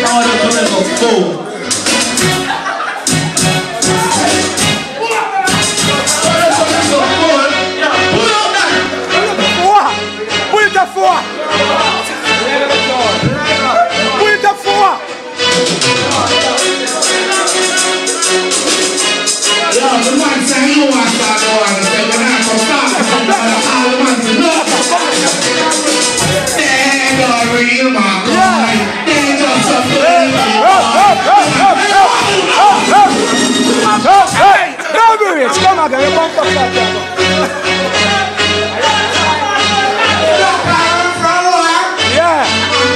order forever. Boom. Come on, get your bump up. Yeah.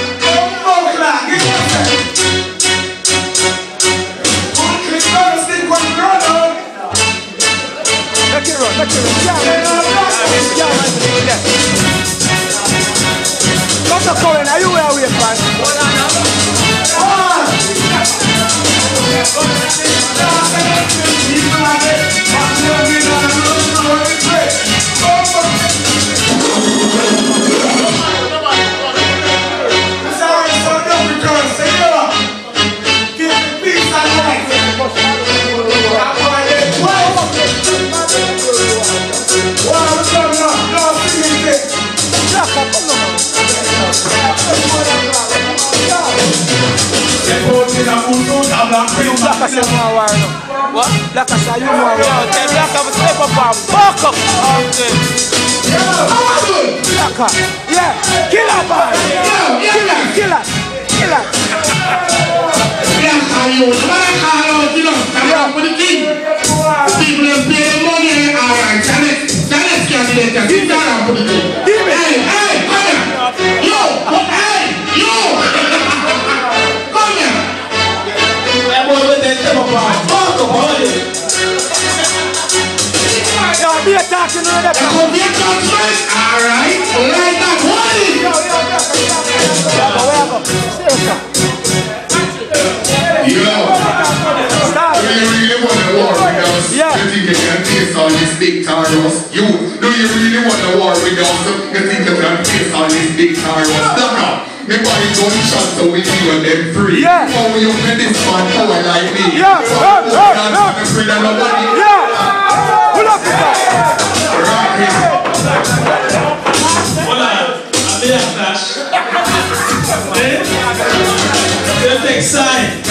Let it run. Come on, Colin, are you where we are, man? What? Black as you more. Tell Black have a step up and back up. Black, yeah, killer boy. Killer. Black you know, for the king. People have paid the money, alright, Janet candidate, sit down for the king. Hey, come here. Yo, come here. Be a talking to the alright, like that Do you really want the war with us? You think you can face all these dictators? Do you really want the war with us? You think you can face all these dictators? No. Everybody don't shut so we feel them free. How will you make this man power like me? Pull up the top. Hold on. I'm there, Flash. You take sign.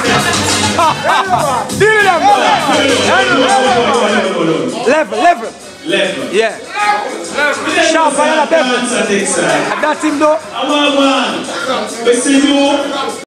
Level. Yeah. Sharp and a bevel. That's him though. I'm on one. We see you.